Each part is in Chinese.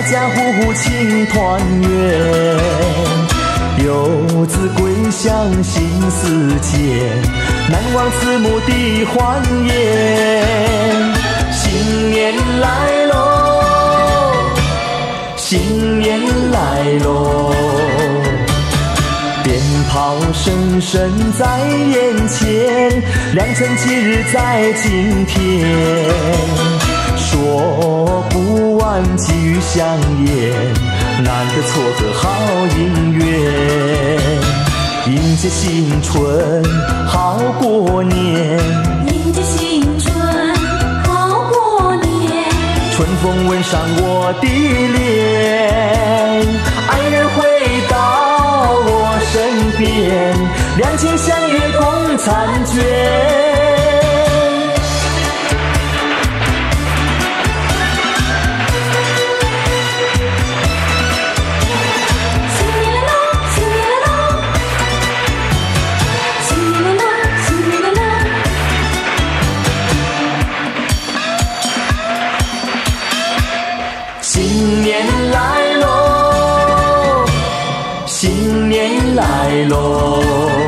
家户户庆团圆。游子归乡心似箭，难忘慈母的欢颜。新年来喽，新年来喽，鞭炮声声在眼前，良辰吉日在今天。说不完吉语相言，难得撮合好姻缘。迎接新春好过年， 迎接新春好过年。 春风吻上我的脸，爱人回到我身边，两情相悦共婵娟。新年来喽，新年来喽，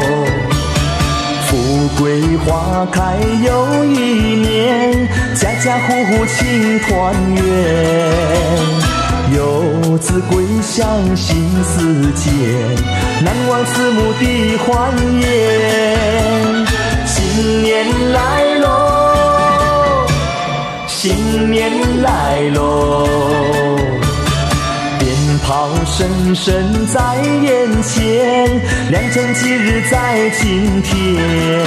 富贵花开又一年，家家户户庆团圆。游子归乡心似箭，难忘慈母的欢颜。新年来喽，新年来喽，鞭炮声声在眼前，良辰吉日在今天。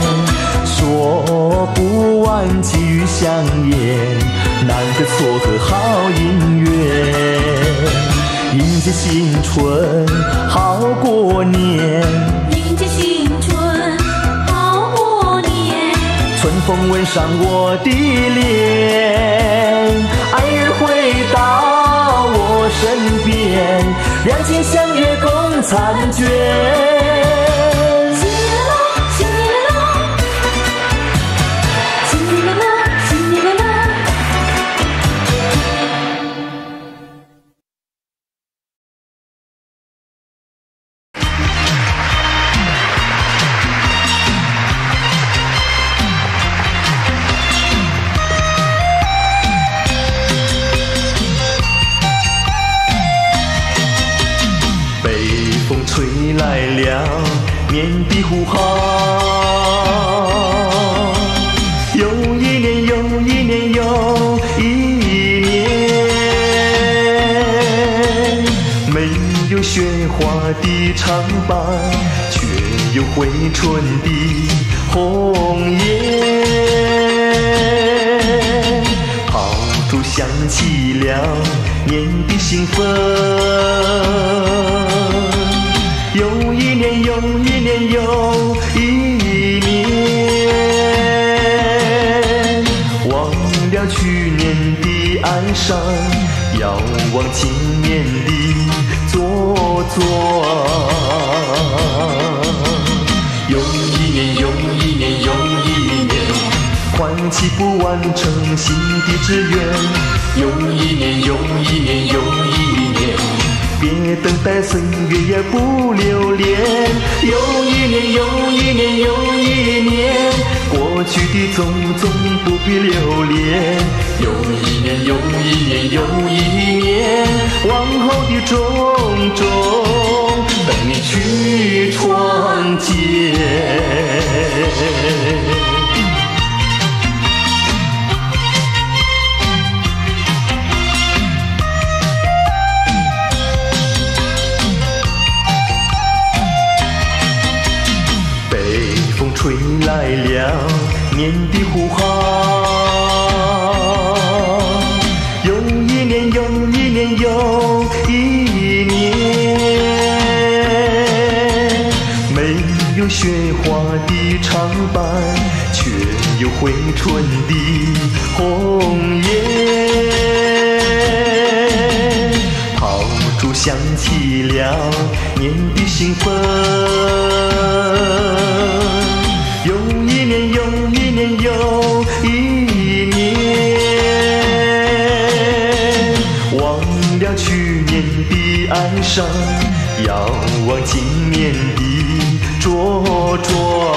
说不完吉语相言，难得撮合好姻缘。迎接新春好过年， 迎接新春好过年。 春风吻上我的脸，爱人回到我身边，两情相悦共婵娟。 新年了，新年了，新年了，新年了。 吹来了年的呼号，又一年又一年又一年，没有雪花的长板，却有回春的红叶。炮竹响起了年的兴奋，又一年又一年又一年，忘了去年的哀伤，遥望今年的茁壮。又一年又一年又一年，唤起不完成新的志愿。又一年又一年又一年，别等待岁月也不留恋。又一年又一年又一年，过去的种种不必留恋。又一年又一年又一年，往后的种种等你去创建。吹来了年的呼号，又一年又一年又一年，没有雪花的长板，却有回春的红叶。炮竹响起了年的兴奋，又一年又一年又一年，忘了去年的哀伤，遥望今年的茁壮。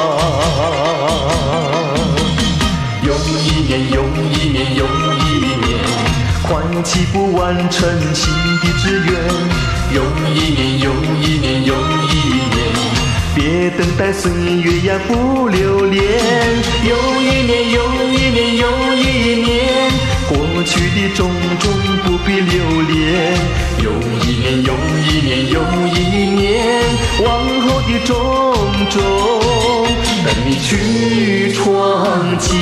又一年，又一年，又一年，唤起不完成心的志愿。又一年，又一年，又一年，别等待岁月呀不留恋。又一年，又一年，又一年，过去的种种不必留恋。又一年，又一年，又一年，往后的种种等你去创建。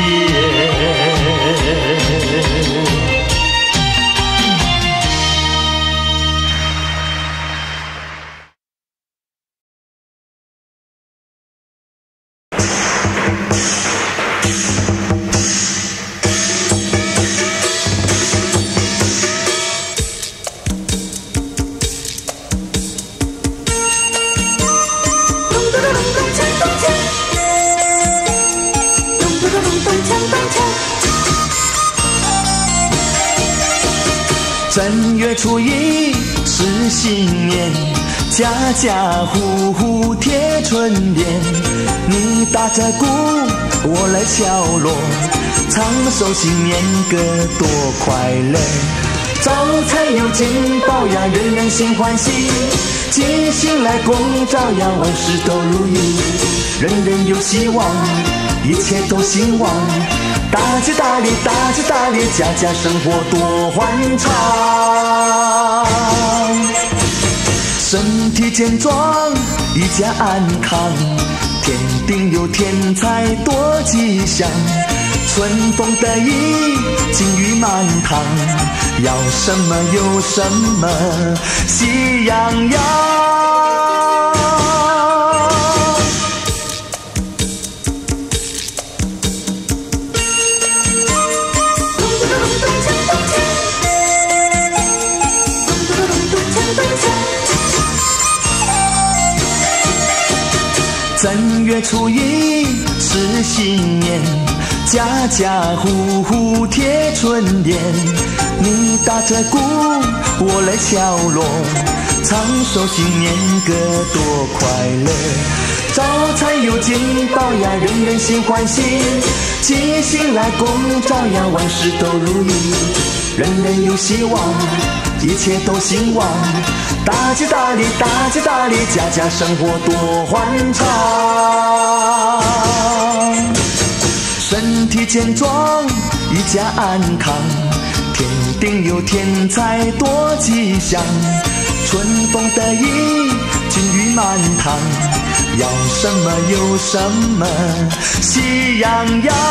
正月初一是新年，家家户户贴春联。你打着鼓，我来敲锣，唱首新年歌多快乐。招财有进宝呀，人人心欢喜。吉星来恭照呀，万事都如意。人人有希望，一切都兴旺。大吉大利，大吉大利，家家生活多欢畅。身体健壮，一家安康，天定有天财多吉祥。春风得意，金玉满堂，要什么有什么，喜洋洋。正月初一是新年，家家户户贴春联。你打着鼓，我来敲锣，唱首新年歌多快乐。招财有进宝呀，人人心欢喜。吉星来恭照呀，万事都如意。人人有希望，一切都兴旺。大吉大利，大吉大利，家家生活多欢畅。身体健壮，一家安康，天定有天财多吉祥。春风得意，金玉满堂，要什么有什么，喜洋洋。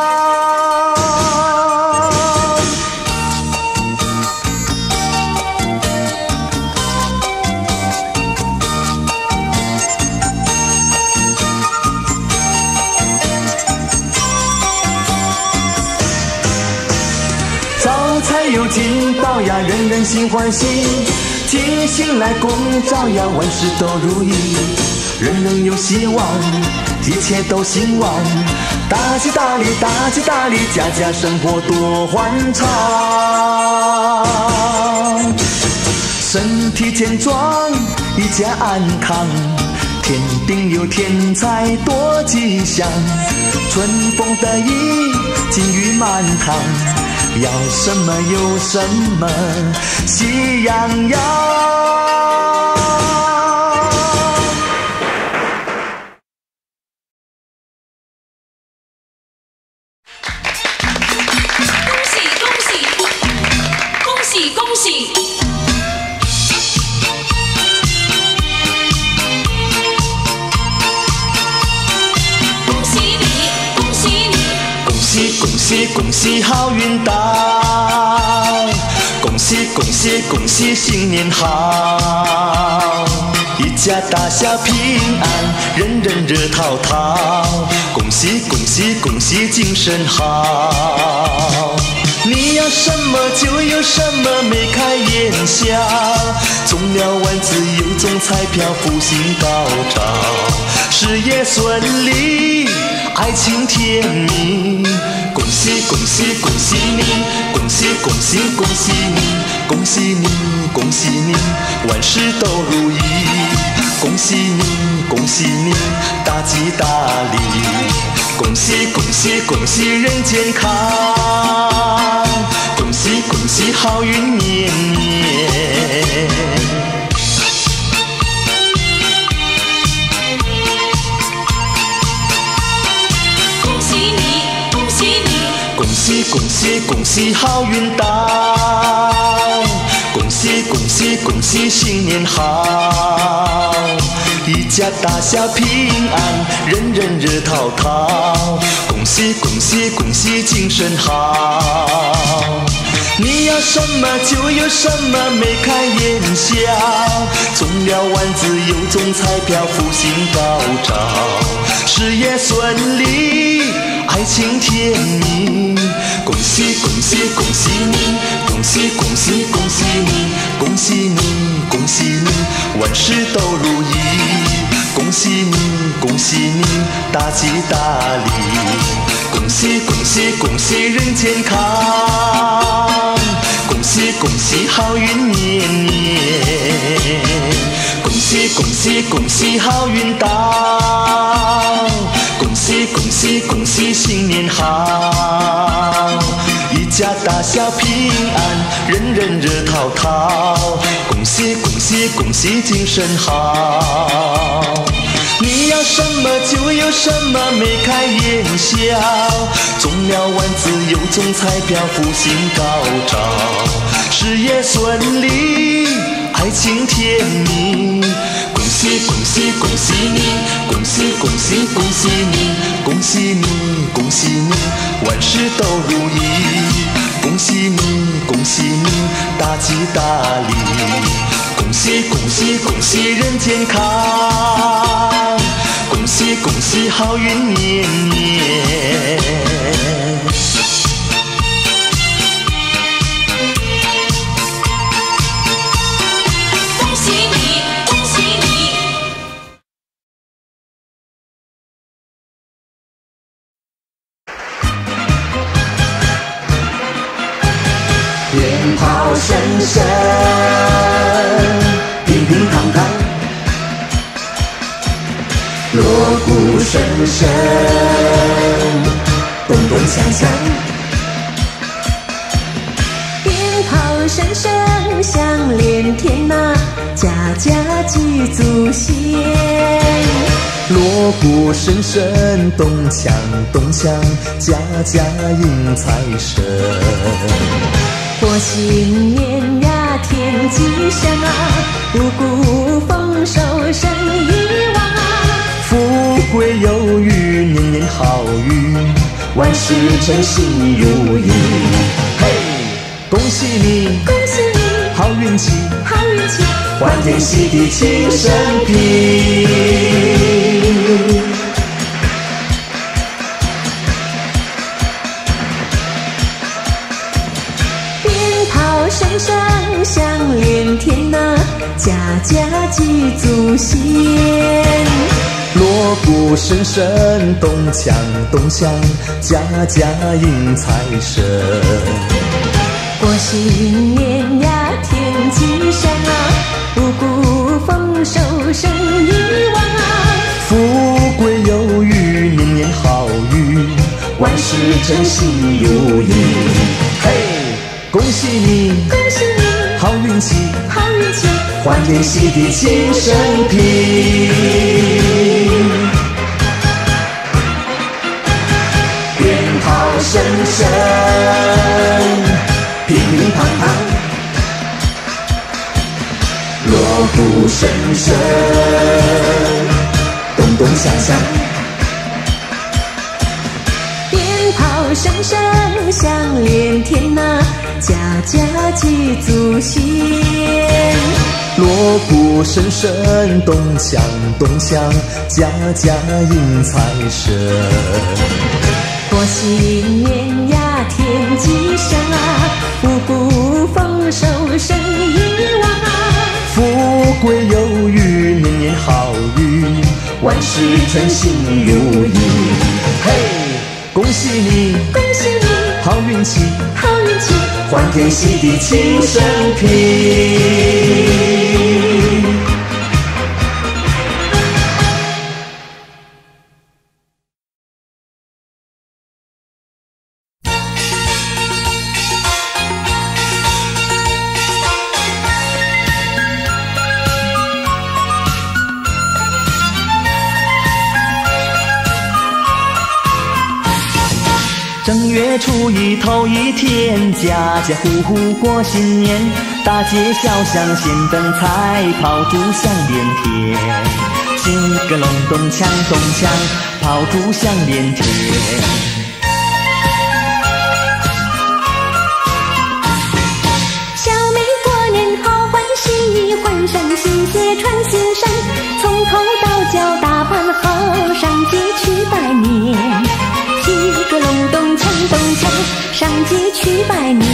有进宝呀，人人心欢喜。吉星来恭照呀，万事都如意。人人有希望，一切都兴旺。大吉大利，大吉大利，家家生活多欢畅。身体健壮，一家安康，天定有天财多吉祥。春风得意，金玉满堂，要什么有什么，喜洋洋。 恭喜恭喜，恭喜恭喜！恭喜你，恭喜你！ 恭喜恭喜恭喜好运到！恭喜恭喜恭喜新年好！一家大小平安，人人热淘淘。恭喜恭喜恭喜精神好！你要什么就有什么，眉开眼笑。中了万字又中彩票，福星高照。 事业顺利，爱情甜蜜。恭喜恭喜恭喜你，恭喜恭喜恭喜你，恭喜你恭喜你，万事都如意。恭喜你恭喜你，大吉大利。恭喜恭喜恭喜人健康，恭喜恭喜好运绵绵。 恭喜你，恭喜你， 恭喜恭喜恭喜好运到，恭喜恭喜恭喜新年好，一家大小平安，人人热闹闹。恭喜恭喜恭喜精神好，你要什么就有什么，眉开眼笑，中了丸子又中彩票，福星高照，事业顺利，爱情甜蜜。恭喜恭喜恭喜你，恭喜恭喜恭喜你，恭喜你恭喜你，万事都如意。恭喜你恭喜你，大吉大利。恭喜恭喜恭喜人健康，恭喜恭喜好运绵绵。恭喜恭喜恭喜好运到，恭喜恭喜恭喜新年好，一家大小平安，人人热闹闹。恭喜恭喜恭喜精神好，你要什么就有什么，眉开眼笑，中了丸子又中彩票，福星高照，事业顺利，爱情甜蜜。恭喜恭喜恭喜你，恭喜恭喜恭喜你，恭喜你恭喜你，万事都如意。恭喜你恭喜你，大吉大利。恭喜恭喜恭喜人健康，恭喜恭喜好运绵绵。 恭喜你，恭喜你。 鞭炮声声，乒乒乓乓，锣鼓声声，咚咚锵锵。 鞭炮声声响连天呐，家家祭祖先。 锣鼓声声咚锵咚锵，家家迎财神。 过新年呀，天吉祥啊，五谷丰收，生意旺啊， 富贵有余，年年好运，万事称心如意。嘿，恭喜你， 恭喜你， 好运气， 好运气， 欢天喜地庆生平。 声声响连天呐，家家祭祖先。 锣鼓声声咚锵咚锵，家家迎财神。 过新年呀，天吉祥啊，五谷丰收，生意旺啊， 富贵有余，年年好运，万事称心如意。嘿，恭喜你， 恭喜你， 好运气， 好运气， 欢天喜地庆生平。鞭炮声声，乒乒乓乓，锣鼓声声，咚咚锵锵。 鞭炮声声响连天呐，家家祭祖先。 锣鼓声声咚锵咚锵，家家迎财神。 过新年呀，天吉祥啊，五谷丰收，生意旺啊， 富贵有余，年年好运，万万事称心如意。嘿，恭喜你， 恭喜你， 好运气， 好运气， 欢天喜地庆生平。 正月初一头一天，家家户户过新年，大街小巷先灯彩，炮竹响连天，金个隆咚锵咚锵，炮竹响连天。 小妹过年好欢喜，换上新鞋穿新衫，从头到脚打扮好，上街去拜年。几个隆咚锵咚锵，上街去拜年。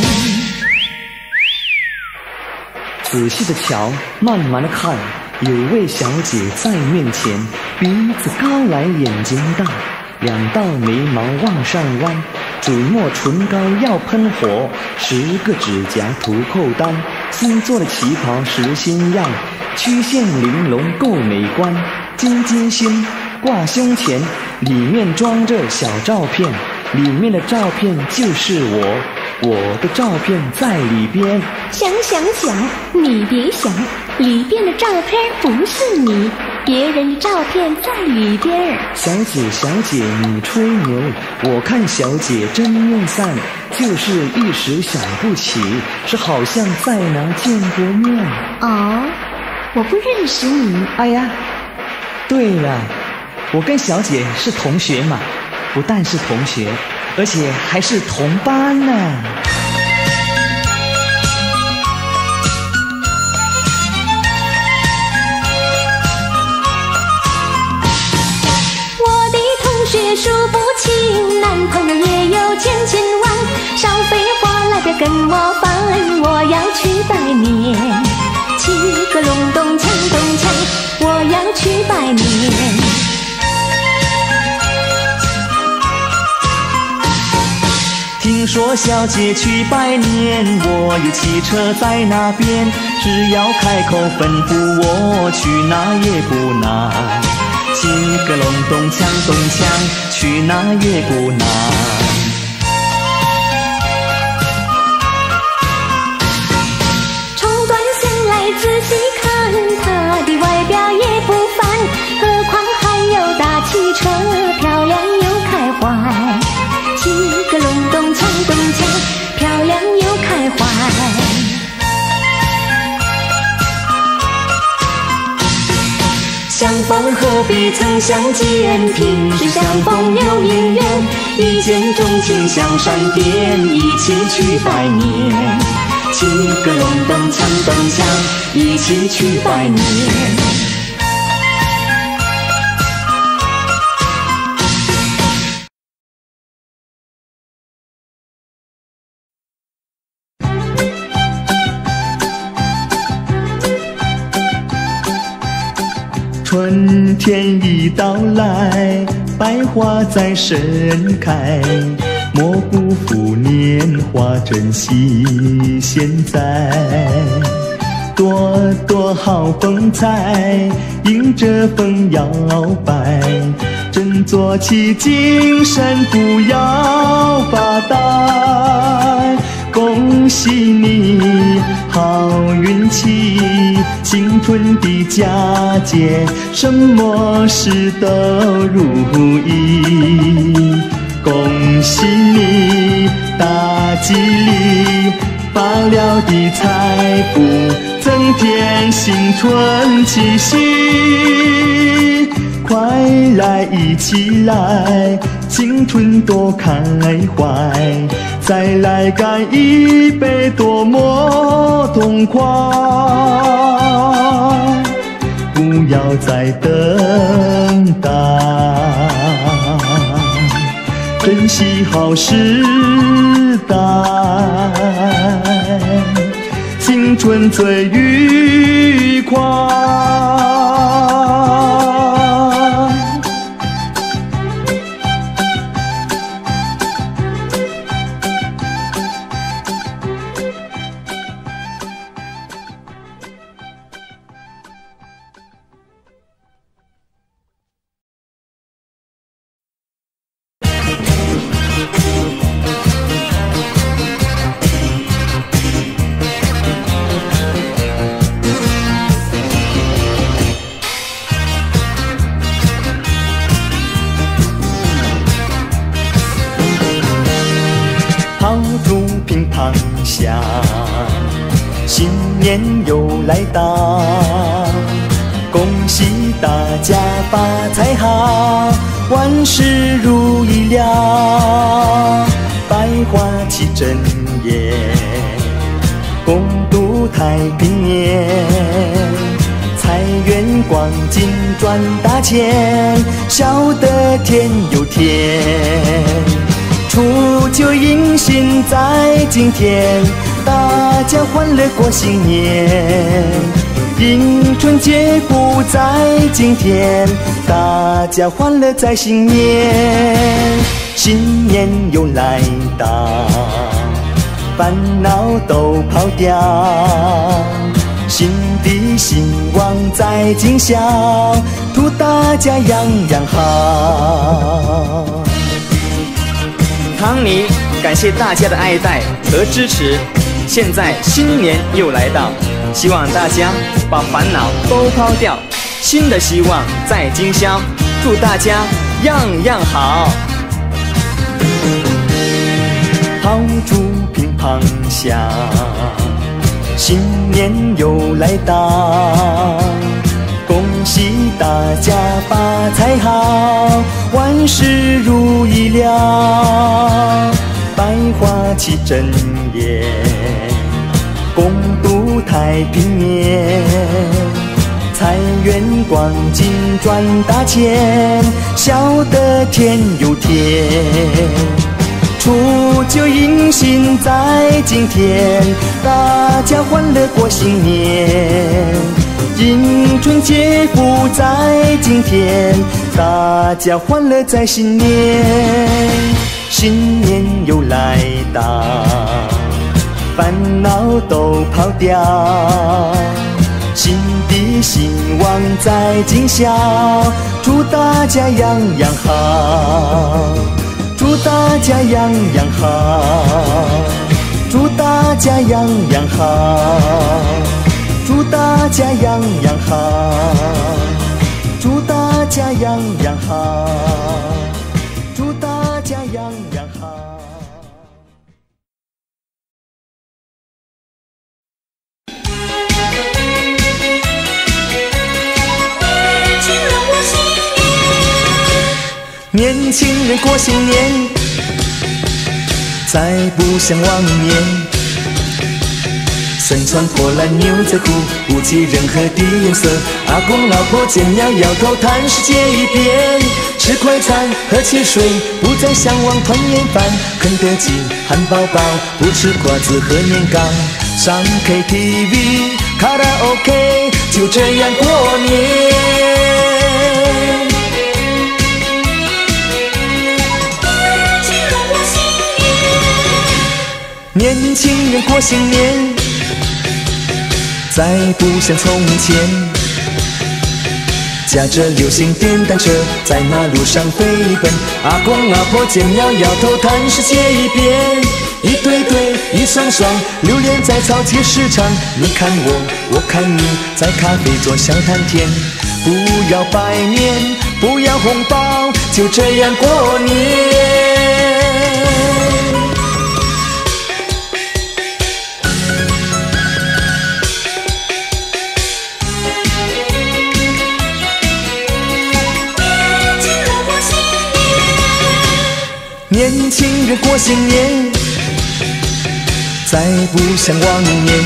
仔细的瞧，慢慢的看，有位小姐在面前，鼻子高来眼睛大，两道眉毛往上弯，嘴抹唇膏要喷火，10个指甲涂扣丹，新做的旗袍实新样，曲线玲珑够美观，金金星挂胸前，里面装着小照片，里面的照片就是我的照片在里边。 想，你别想，里边的照片不是你，别人的照片在里边。 小姐你吹牛，我看小姐真面善，就是一时想不起，是好像在哪见过面。 哦，我不认识你。 哎呀，对了，我跟小姐是同学嘛，不但是同学，而且还是同班呢。 我的同学数不清，男朋友也有千万，少废话来这跟我翻，我要去拜年。七个隆咚锵咚锵，我要去拜年。 听说小姐去拜年，我有汽车在那边，只要开口吩咐我去哪也不难。七个隆咚锵咚锵，去哪也不难。 从短信来仔细看，她的外表也不凡，何况还有大汽车，漂亮又开怀。七个隆咚锵咚锵，漂亮又开怀。 相逢何必曾相见，平时相逢有姻缘，一见钟情像闪电，一起去拜年。七个隆咚锵咚锵，一起去拜年。 春天已到来，百花在盛开，莫辜负年华，珍惜现在。朵朵好风采，迎着风摇摆，振作起精神，不要发呆。恭喜你，好运气，青春的佳节，什么事都如意。恭喜你，大吉利，发了的财富，增添新春气息。快来一起来，青春多开怀，再来干一杯，多么痛快！不要再等待，珍惜好时代，青春最愉快。 新年又来到，恭喜大家发财好，万事如意了，百花齐争艳，共度太平年，财源广进赚大钱，笑得甜又甜。初九迎新在今天，大家欢乐过新年。迎春接福在今天，大家欢乐在新年。新年又来到，烦恼都跑掉，新的兴旺在今宵，祝大家样样好。 康妮，感谢大家的爱戴和支持。现在新年又来到，希望大家把烦恼都抛掉，新的希望在今宵，祝大家样样好。 炮竹乒乓响，新年又来到，恭喜大家发财好，万事如意了，百花齐争艳，共度太平年，财源广进赚大钱，笑得甜又甜。初九迎新在今天，大家欢乐过新年。迎春接福在今天，大家欢乐在新年。新年又来到，烦恼都跑掉，新的兴旺在今宵，祝大家样样好，祝大家样样好，祝大家样样好，祝大家样样好，祝大家样样好，祝大家样样好。年轻人过新年，再不像往年，身穿破烂牛仔裤，不计任何的颜色。阿公老婆见了摇头，谈世界一边，吃快餐喝汽水，不再向往团圆饭。肯德基汉堡包，不吃瓜子和年糕。上 KTV 卡拉 OK， 就这样过年。年轻人过新年，再不像从前，驾着流行电单车在马路上飞奔。阿公阿婆见了摇头，谈世界一边，一对对一双双流连在草街市场。你看我，我看你，在咖啡桌笑谈天。不要拜年，不要红包，就这样过年。年轻人过新年，再不像往年，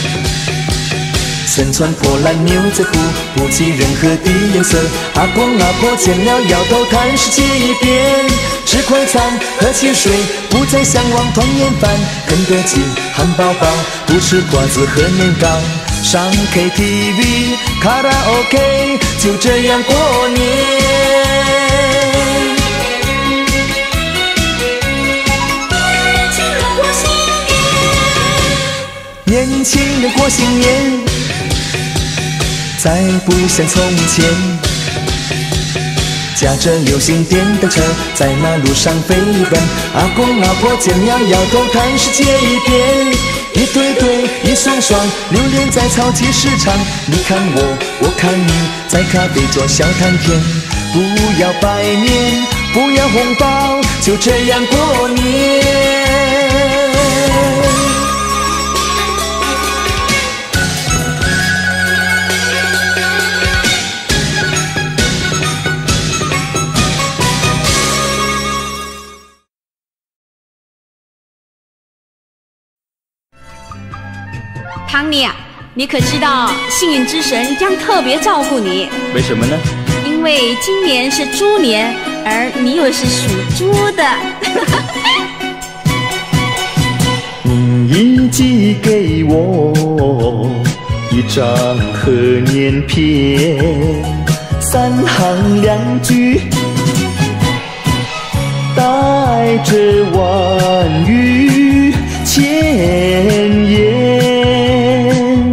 身穿破烂牛仔裤，不计任何的颜色。阿公阿婆见了摇头，谈世界一边，吃快餐喝汽水，不再向往团圆饭。肯德基汉堡包，不吃瓜子和年糕。上 KTV 卡拉 OK， 就这样过年。年轻人过新年，再不像从前，驾着流行电单车在马路上飞奔。阿公阿婆见了摇头，谈世界一边，一对对一双双流连在草街市场。你看我，我看你，在咖啡桌笑谈天。不要拜年，不要红包，就这样过年。 汤尼啊，你可知道幸运之神将特别照顾你？ 为什么呢？ 因为今年是猪年，而你又是属猪的。 你寄给我一张贺年片，3行2句，带着万语千言，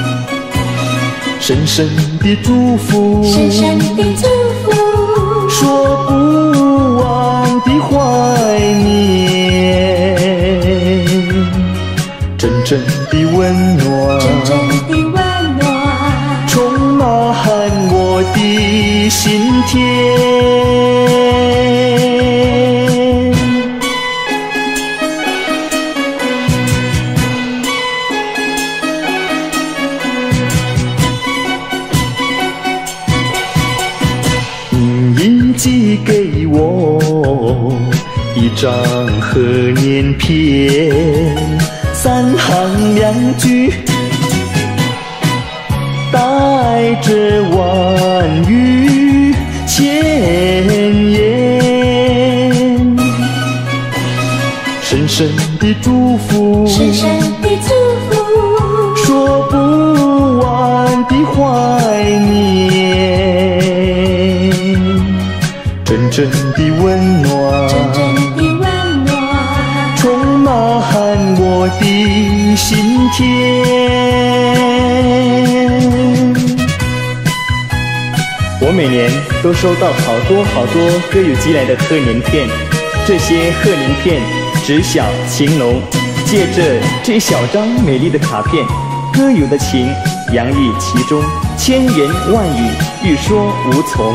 深深的祝福， 深深的祝福， 说不完的怀念，真正的温暖， 真正的温暖， 充满我的心田。你寄给我一张贺年片，3行2句，带着万语千言，深深的祝福， 深深的祝福， 说不完的怀念，真正的温暖， 真正的温暖， 充满我的心田。 我每年都收到好多歌友寄来的贺年片，这些贺年片知晓情浓，借着这小张美丽的卡片，歌友的情洋溢其中，千言万语欲说无从。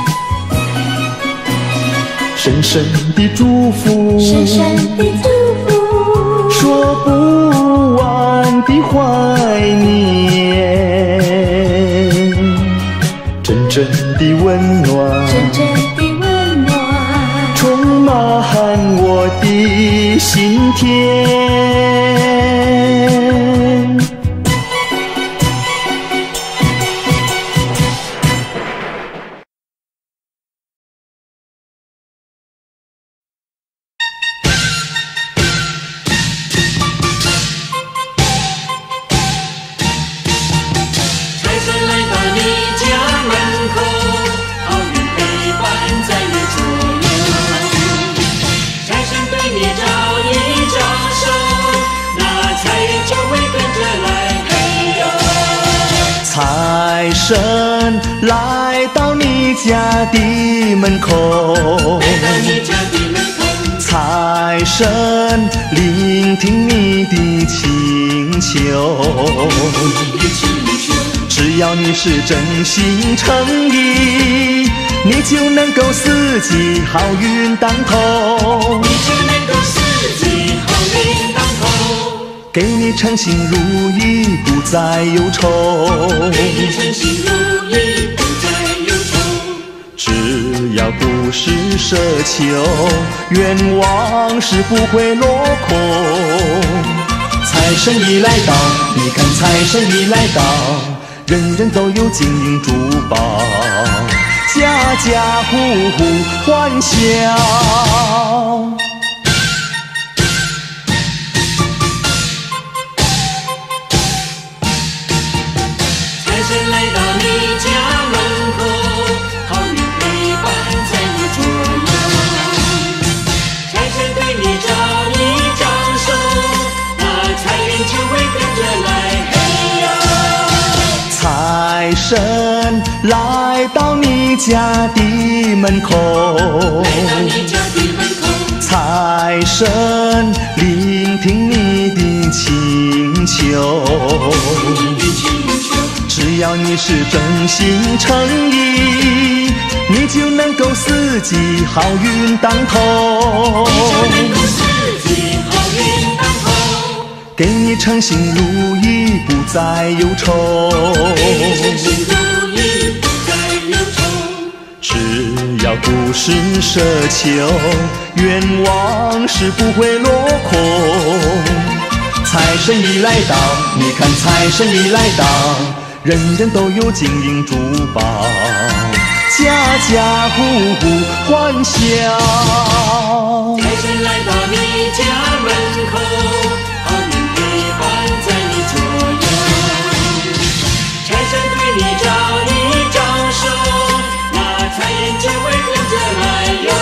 深深的祝福， 深深的祝福， 说不完的怀念，真正的温暖， 真正的温暖， 充满我的心田。财神来到你家的门口，财神聆听你的请求，只要你是真心诚意，你就能够四季好运当头，给你称心如意，不再忧愁。只要不是奢求，愿望是不会落空。财神已来到，你看财神已来到，人人都有金银珠宝，家家户户欢笑。财神来到你家的门口，财神聆听你的请求，只要你是真心诚意，你就能够四季好运当头，给你称心如意，不再忧愁。只要不是奢求，愿望是不会落空。 财神已来到，你看财神已来到，人人都有金银珠宝，家家户户欢笑。 财神来到你家门口，好运陪伴在你左右。财神对你招一招手，那财源就会跟着来哟。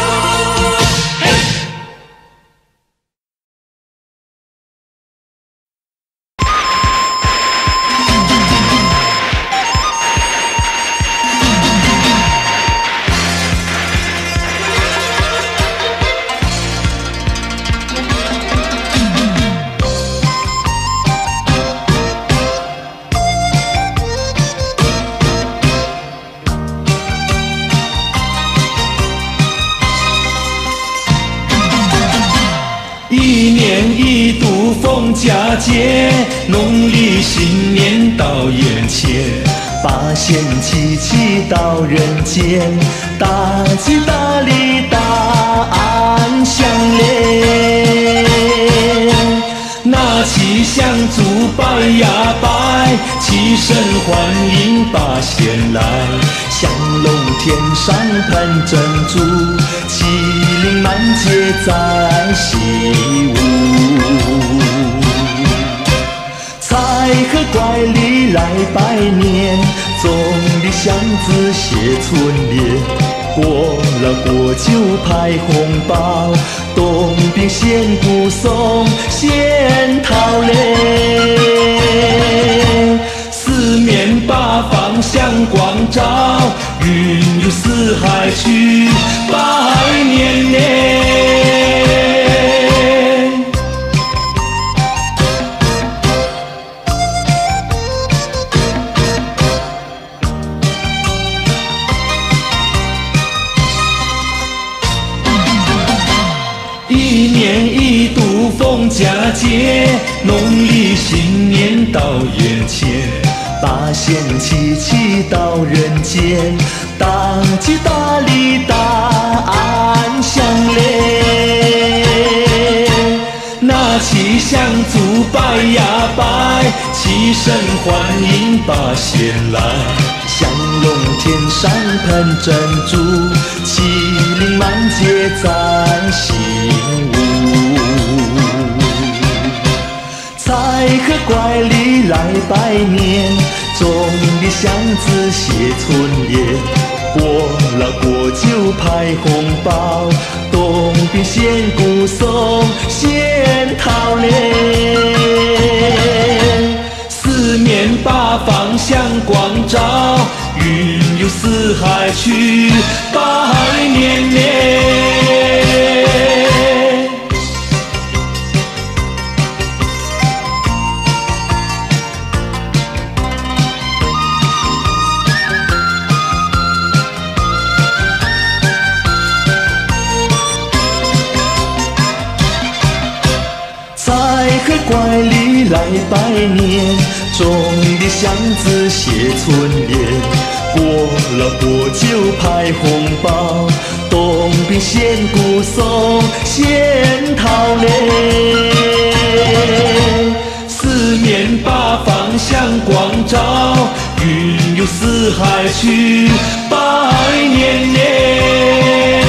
一年一度逢佳节，农历新年到眼前，八仙齐齐到人间，大吉大利大安相连。拿起香烛拜呀拜，齐声欢迎八仙来，香笼天上喷珍珠，麒麟满街在习武。财和怪里来拜年，总理祥子写春联，过了过就派红包，东饼仙姑送仙桃嘞。四面八方向光照，云游四海去拜年嘞。一年一度逢佳节，农历新年到眼前，八仙齐齐到人间，大吉大利大安相连。拿起香烛拜呀拜，齐声欢迎八仙来，香笼天上喷珍珠，麒麟满街在习武。财和怪里来拜年，总理祥子写春联，过了过就派红包，东饼仙姑送仙桃嘞。四面八方向光照，云游四海去拜年嘞。财和怪里来拜年，总理祥子写春联，过了过就派红包，东饼仙姑送仙桃嘞。四面八方向光照，云游四海去拜年嘞。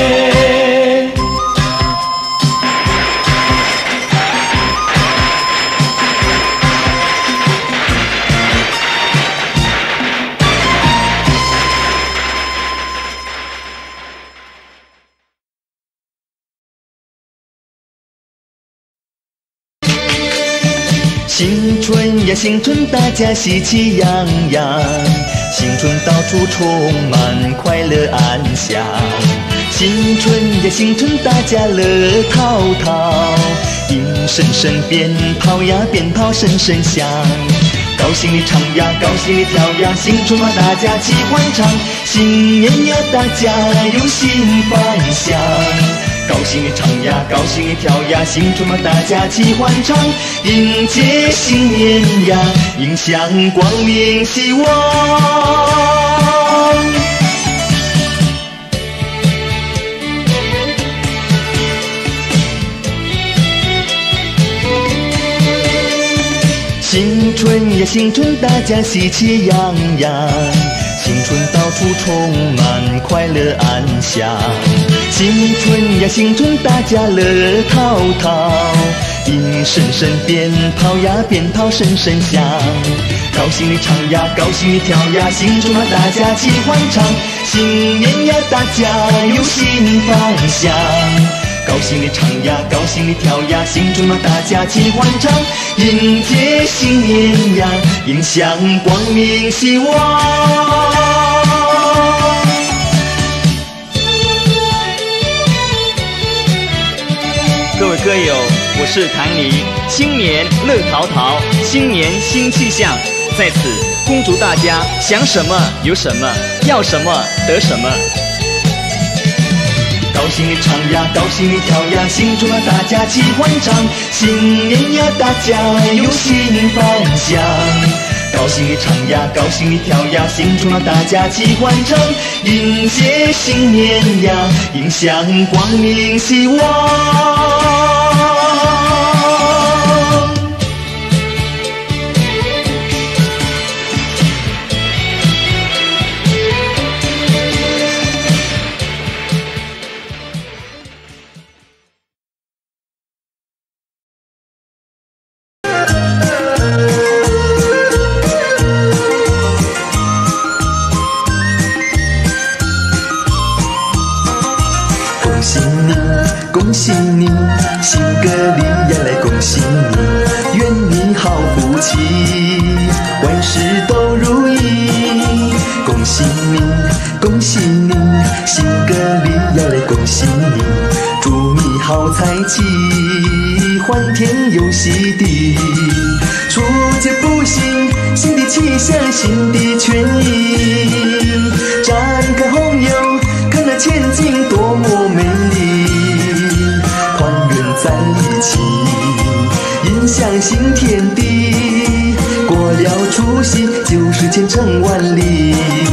新春呀新春，大家喜气洋洋，新春到处充满快乐安详。新春呀新春，大家乐淘淘，迎声声鞭炮呀鞭炮声声响，高兴地唱呀高兴地跳呀，新春嘛大家齐欢唱，新年呀大家有新方向。高兴地唱呀，高兴地跳呀，新春嘛大家齐欢唱，迎接新年呀，迎向光明希望。 新春呀新春，大家喜气洋洋，新春到处充满快乐安详。新春呀新春，大家乐淘淘，一声声鞭炮呀鞭炮声声响，高兴地唱呀高兴地跳呀，新春嘛大家齐欢唱，新年呀大家有新方向。高兴地唱呀高兴地跳呀，新春嘛大家齐欢唱，迎接新年呀，迎向光明希望。 各位歌友，我是谭尼，新年乐淘淘，新年新气象，在此恭祝大家想什么有什么，要什么得什么。 高兴地唱呀高兴地跳呀，新春嘛大家齐欢唱，新年呀大家有新方向。高兴地唱呀高兴地跳呀，新春嘛大家齐欢唱，迎接新年呀，迎向光明希望。恭喜你，新歌里呀来恭喜你，愿你好福气，万事都如意。恭喜你，恭喜你，新歌里呀来恭喜你，祝你好财气，欢天又喜地，初见不幸，新的气象，新的权益，展开红油，看那前景多么美丽，在一起，迎向新天地，过了除夕，就是前程万里。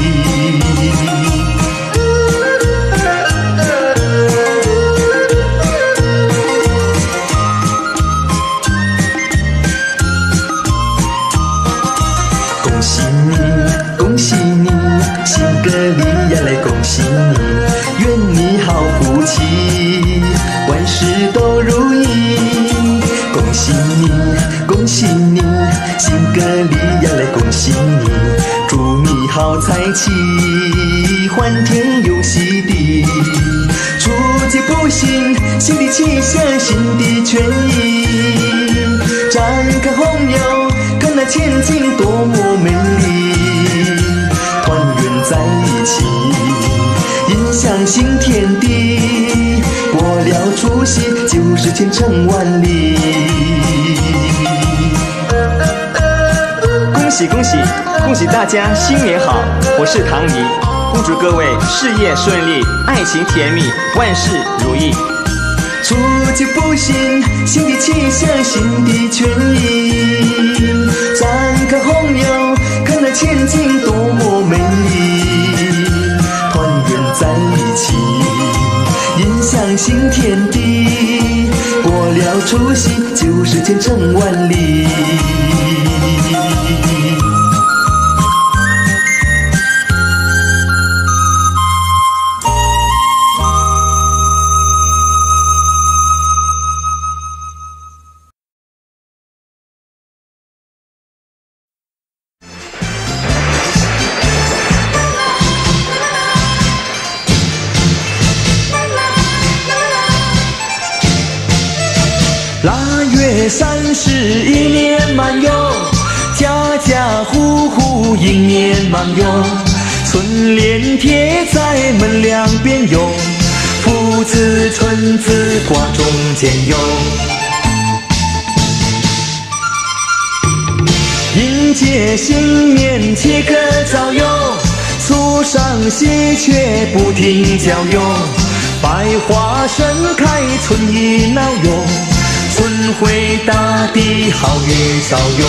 恭喜你，恭喜你，新歌里呀来恭喜你，愿你好福气，万事都如意。恭喜你，恭喜你，新歌里呀来恭喜你，祝你好财气，欢天又喜地，初见不幸，新的气象，新的权益，展开红油，看那前景多么美丽，团圆在一起，迎向新天地，过了除夕，就是前程万里。 恭喜恭喜恭喜大家新年好！我是唐尼，恭祝各位事业顺利，爱情甜蜜，万事如意。 初见不幸，新的气象，新的权益，展开红油，看那前景多么美丽，团圆在一起，迎向新天地，过了除夕，就是前程万里。腊月31年满哟，家家户户迎年忙哟，春联贴在门两边哟，福字春字挂中间哟。迎接新年切个早哟，树上喜鹊不停叫哟，百花盛开春意闹哟，春回大地好运照哟。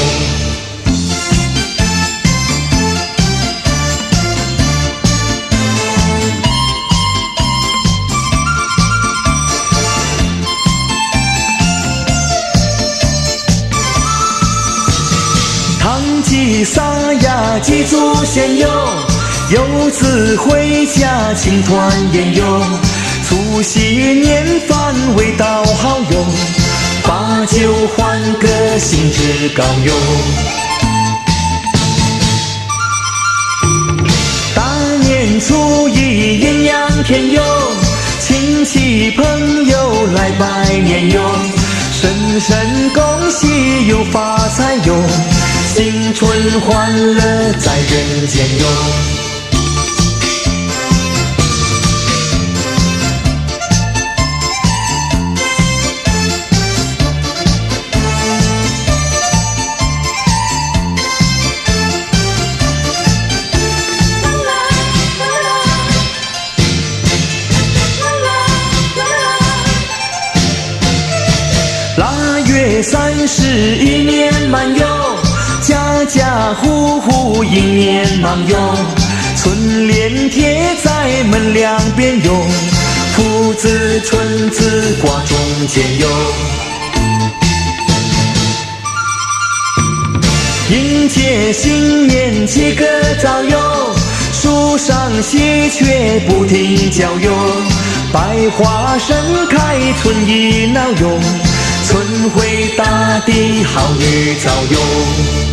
喜洒呀祭祖先哟，游子回家庆团圆哟，除夕年饭味道好哟，把酒欢歌兴致高哟。大年初一艳阳天哟，亲戚朋友来拜年哟，声声恭喜又发财哟，新春欢乐在人间哟。31年满哟，家家户户迎年忙哟，春联贴在门两边哟，福字春字挂中间哟。迎接新年起个早哟，树上喜鹊不停叫哟，百花盛开春意闹哟，春回大地好预兆哟。